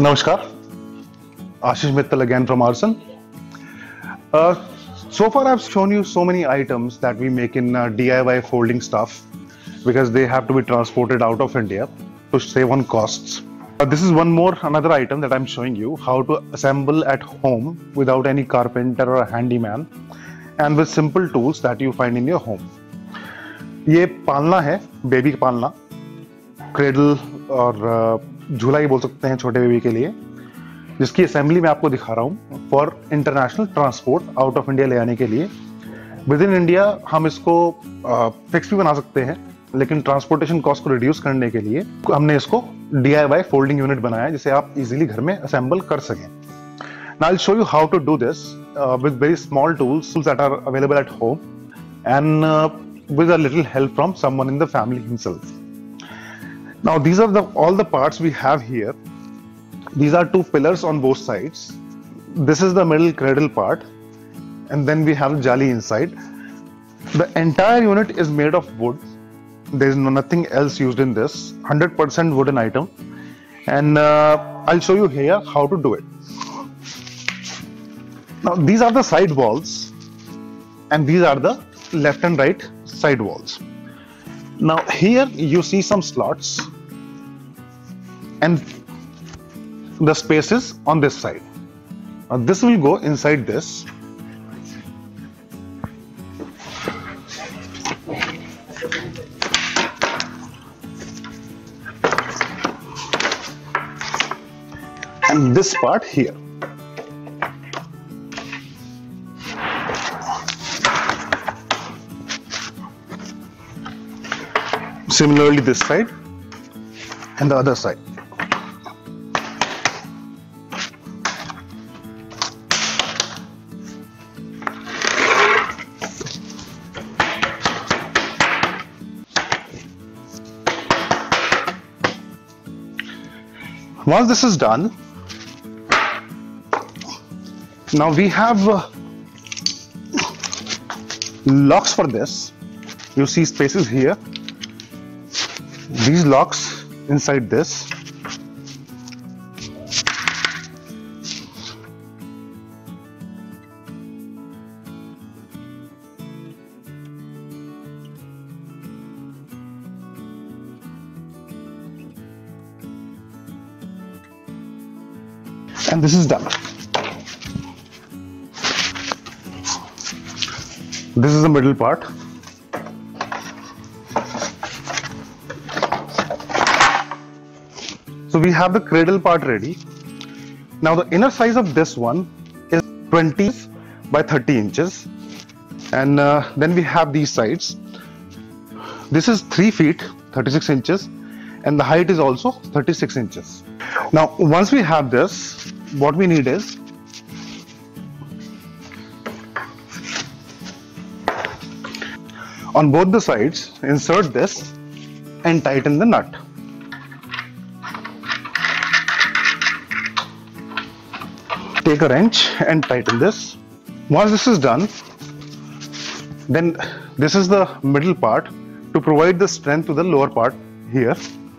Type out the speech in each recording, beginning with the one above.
Namaskar, Ashish Mittal again from Aarsun. So far I've shown you so many items that we make in DIY folding stuff because they have to be transported out of India to save on costs. This is another item that I'm showing you how to assemble at home without any carpenter or a handyman and with simple tools that you find in your home. ये पालना है, baby पालना, cradle और झूला ही बोल सकते हैं छोटे बेबी के लिए, जिसकी असेंबली मैं आपको दिखा रहा हूँ for international transport out of India ले आने के लिए. विद इन इंडिया हम इसको फिक्स भी बना सकते हैं, लेकिन ट्रांसपोर्टेशन कॉस्ट को रिड्यूस करने के लिए हमने इसको DIY फोल्डिंग यूनिट बनाया है जिसे आप इजीली घर में असेंबल कर सकें. Now I will show you how to do this with very small tools that are available at home and with a little help from someone in the family himself. Now these are all the parts we have here. These are two pillars on both sides. This is the middle cradle part, and then we have jali inside. The entire unit is made of wood. There is nothing else used in this. 100% wooden item, and I'll show you here how to do it. Now these are the side walls, and these are the left and right side walls. Now here you see some slots and the spaces on this side. Now this will go inside this. And this part here. Similarly this side and the other side. Once this is done, now we have locks for this. You see spaces here. These locks inside this. And this is done. This is the middle part. So we have the cradle part ready. Now the inner size of this one is 20 by 30 inches. And then we have these sides. This is 3 feet 36 inches and the height is also 36 inches. Now once we have this, what we need is on both the sides, insert this and tighten the nut. Take a wrench and tighten this. Once this is done, then this is the middle part to provide the strength to the lower part here.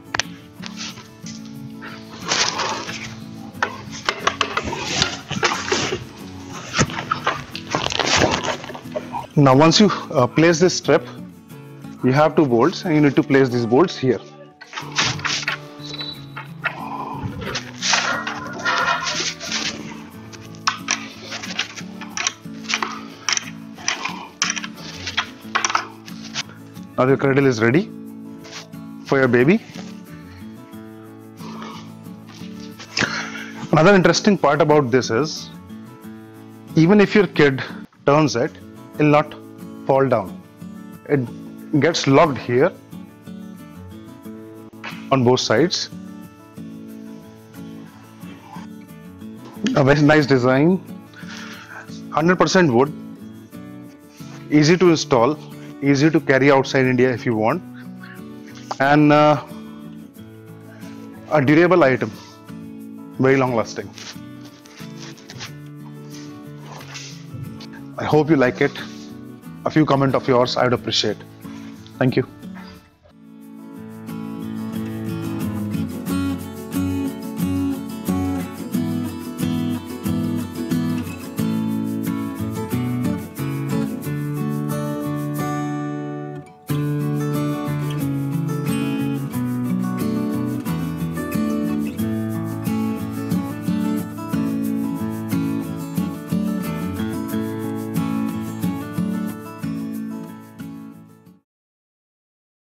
Now once you place this strip, you have 2 bolts and you need to place these bolts here. Now your cradle is ready for your baby. Another interesting part about this is, even if your kid turns it, it will not fall down. It gets locked here on both sides. A very nice design. 100% wood. Easy to install. Easy to carry outside India if you want, and a durable item, very long lasting. I hope you like it. A few comments of yours I would appreciate. Thank you.